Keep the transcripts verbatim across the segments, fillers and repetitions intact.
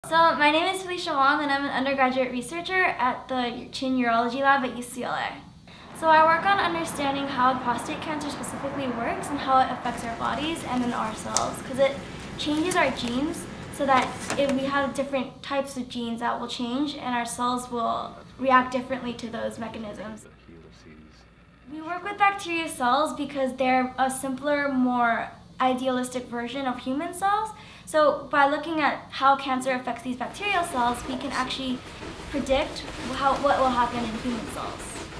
So my name is Felisha Wong and I'm an undergraduate researcher at the Chin Urology Lab at U C L A. So I work on understanding how prostate cancer specifically works and how it affects our bodies and in our cells, because it changes our genes so that if we have different types of genes that will change and our cells will react differently to those mechanisms. We work with bacteria cells because they're a simpler, more idealistic version of human cells. So by looking at how cancer affects these bacterial cells, we can actually predict how, what will happen in human cells.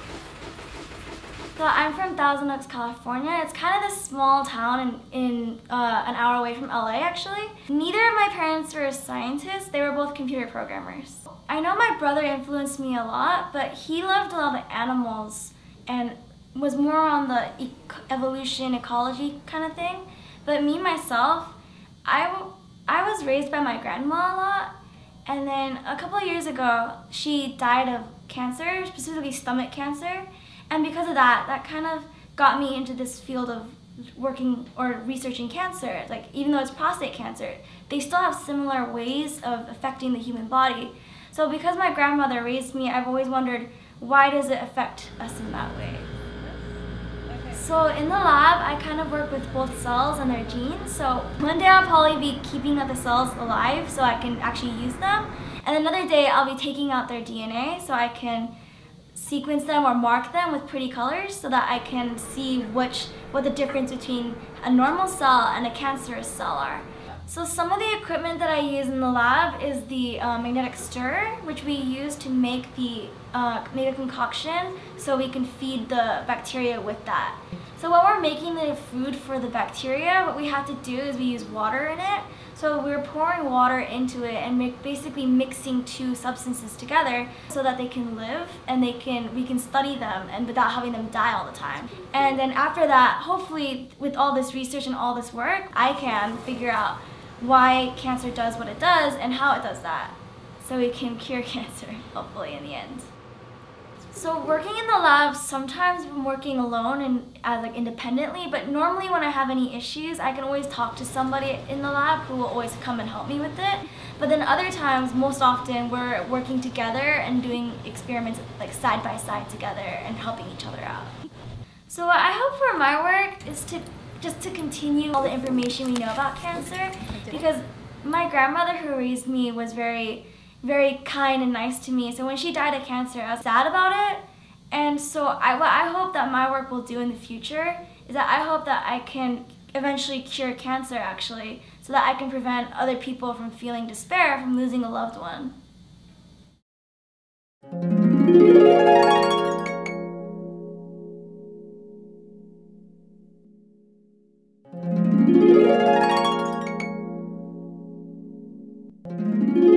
So I'm from Thousand Oaks, California. It's kind of this small town in, in uh, an hour away from L A actually. Neither of my parents were scientists, they were both computer programmers. I know my brother influenced me a lot, but he loved a lot of animals and was more on the e evolution, ecology kind of thing. But me, myself, I, I was raised by my grandma a lot, and then a couple of years ago, she died of cancer, specifically stomach cancer, and because of that, that kind of got me into this field of working or researching cancer. Like, even though it's prostate cancer, they still have similar ways of affecting the human body. So because my grandmother raised me, I've always wondered, why does it affect us in that way? So in the lab, I kind of work with both cells and their genes. So one day I'll probably be keeping the cells alive so I can actually use them. And another day I'll be taking out their D N A so I can sequence them or mark them with pretty colors so that I can see which, what the difference between a normal cell and a cancerous cell are. So some of the equipment that I use in the lab is the uh, magnetic stirrer, which we use to make the uh, make a concoction so we can feed the bacteria with that. So when we're making the food for the bacteria, what we have to do is we use water in it. So we're pouring water into it and make, basically mixing two substances together so that they can live and they can we can study them and without having them die all the time. And then after that, hopefully with all this research and all this work, I can figure out why cancer does what it does and how it does that, so we can cure cancer, hopefully, in the end. So working in the lab, sometimes I'm working alone and uh, like independently, but normally when I have any issues, I can always talk to somebody in the lab who will always come and help me with it. But then other times, most often, we're working together and doing experiments like side by side together and helping each other out. So what I hope for my work is to just to continue all the information we know about cancer, because my grandmother who raised me was very, very kind and nice to me. So when she died of cancer, I was sad about it. And so I, what I hope that my work will do in the future is that I hope that I can eventually cure cancer actually, so that I can prevent other people from feeling despair from losing a loved one. Thank you.